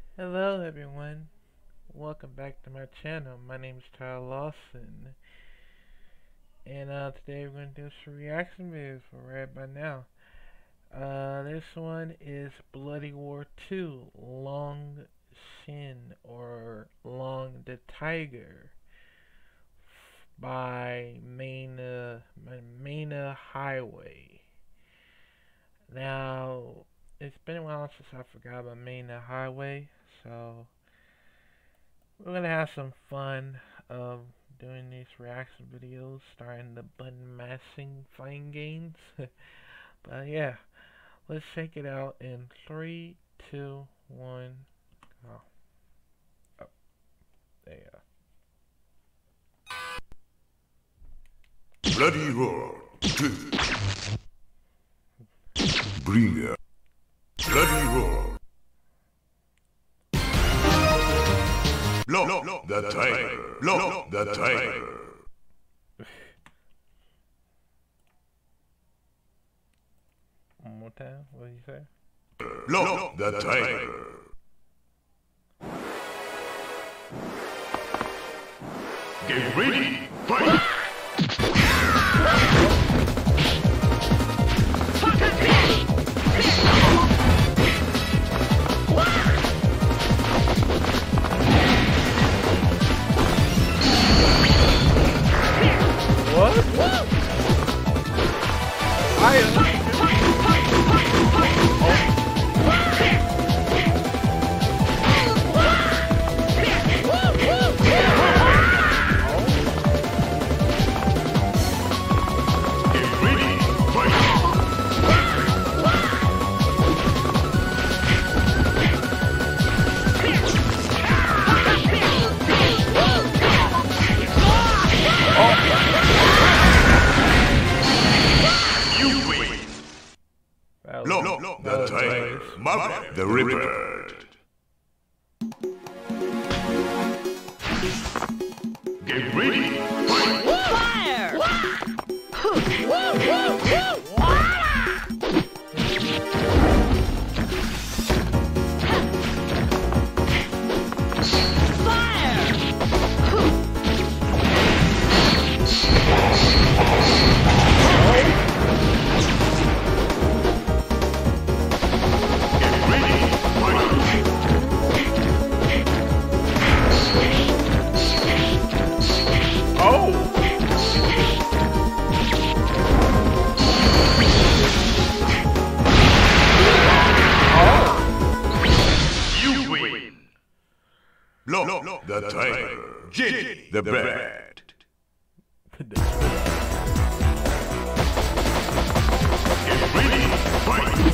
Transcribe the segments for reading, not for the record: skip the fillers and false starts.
Hello everyone, welcome back to my channel. My name is Tyler Lawson, and today we're going to do some reaction videos for right by now. This one is Bloody War 2, Long Shin, or Long the Tiger, by Mana Highway. Now, it's been a while since I forgot about Mana Highway, so we're gonna have some fun doing these reaction videos, starting the button mashing fighting games. But yeah, let's check it out in 3, 2, 1, go. Oh, there you go. Bloody Roar 2. Bringer. Bloody Roar. Lock the tiger. Lock the tiger. One more time. What did you say? Lock the tiger. Get ready. Fight. Look, the tiger, Mark the Ripper. Get ready, fight! Fire! Look, the tiger, Jenny the bat. Get ready, fight!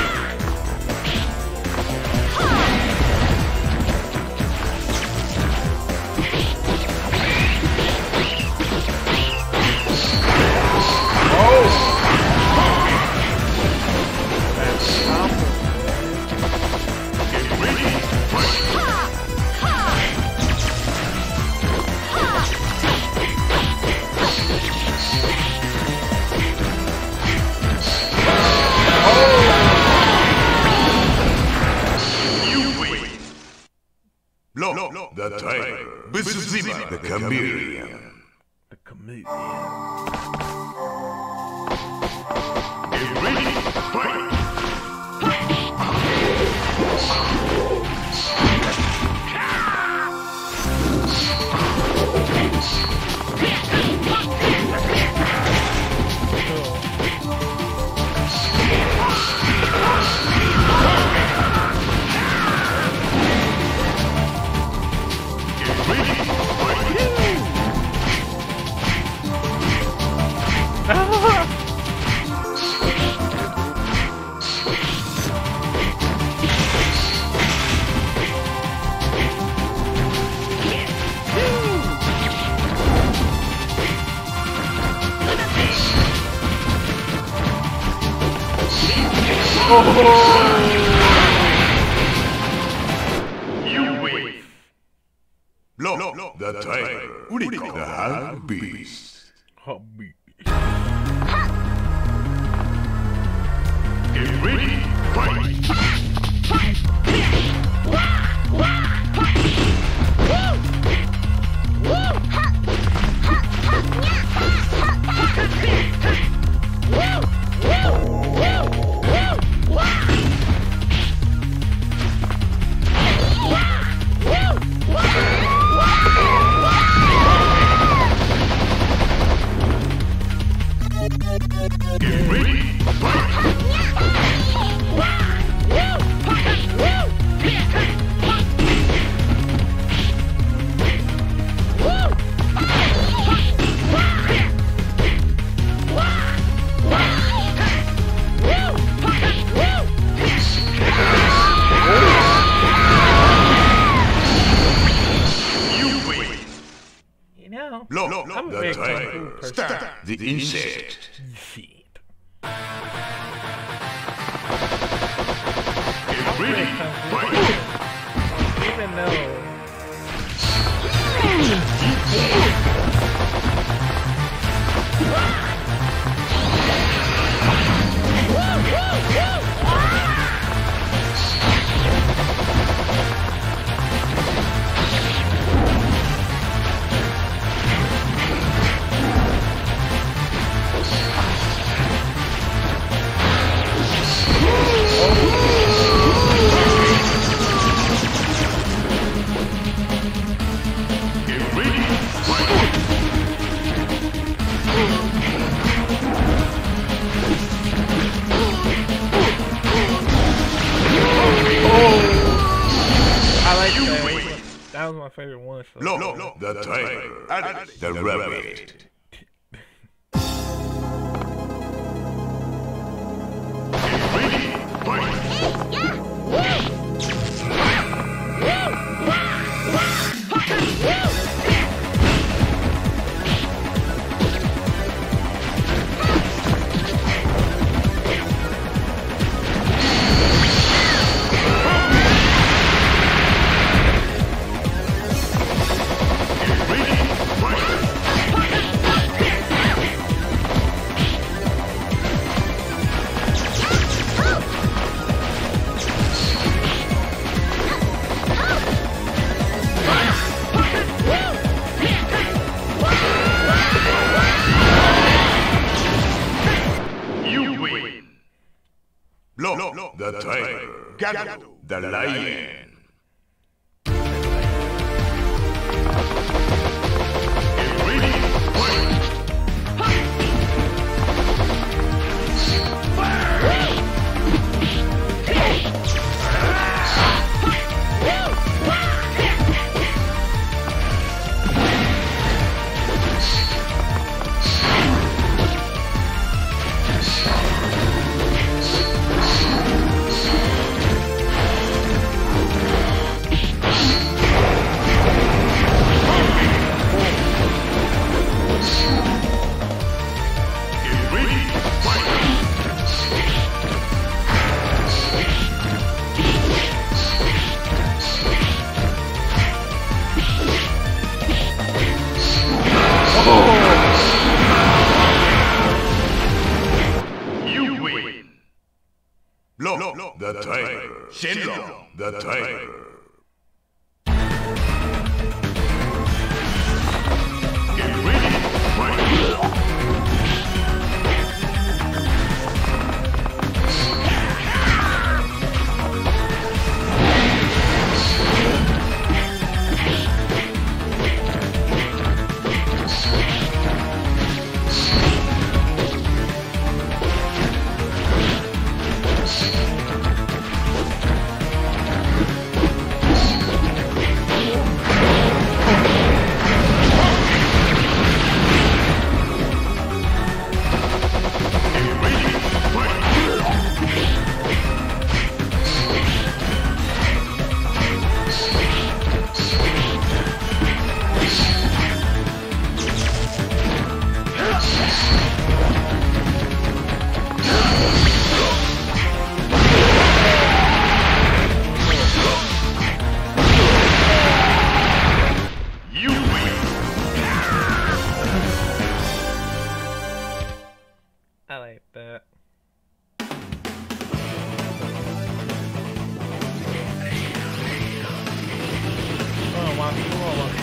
Look, the tiger, Zima the chameleon. The chameleon. Get ready, fight! You win. Look, the tiger, Unico, the hard beast. Hot beast. Get ready, fight! Start the insect. Shit. Get ready. Fight. Even though. That was my favorite one. So. Look, the tiger, the rabbit. Ready, fight. Look, the tiger, the lion. Get ready, fight! Look, the tiger. Shin, the tiger. Get ready, fight! I like that. Oh, wow.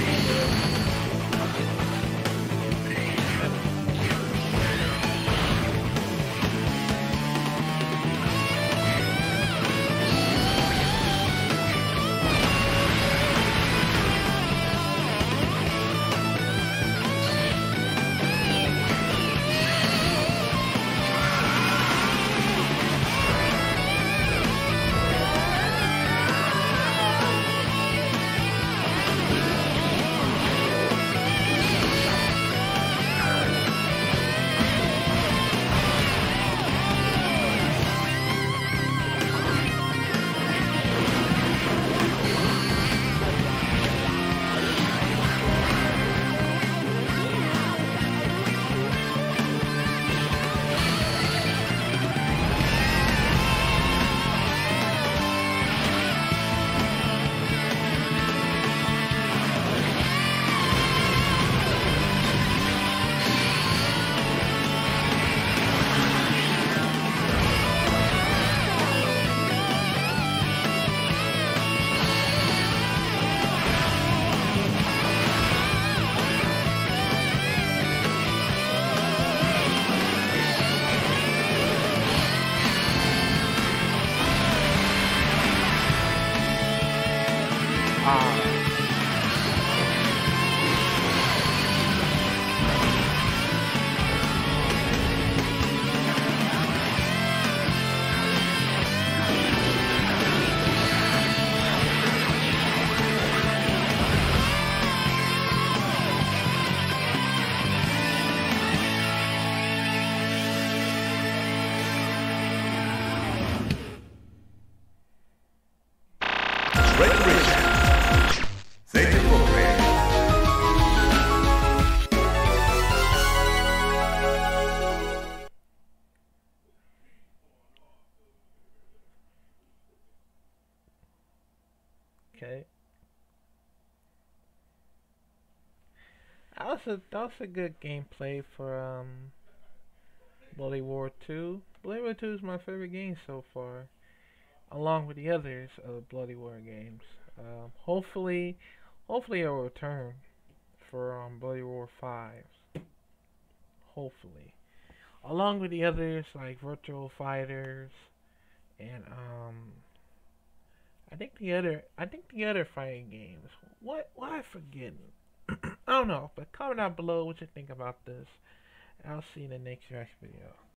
Preparation. Thank you for playing. Okay. That was a good gameplay for Bloody War 2. Bloody War 2 is my favorite game so far, along with the others of Bloody War games. Hopefully it'll return for Bloody War 5. Hopefully, along with the others like Virtual Fighters and I think the other fighting games. What I forget? I don't know, but comment down below what you think about this. I'll see you in the next reaction video.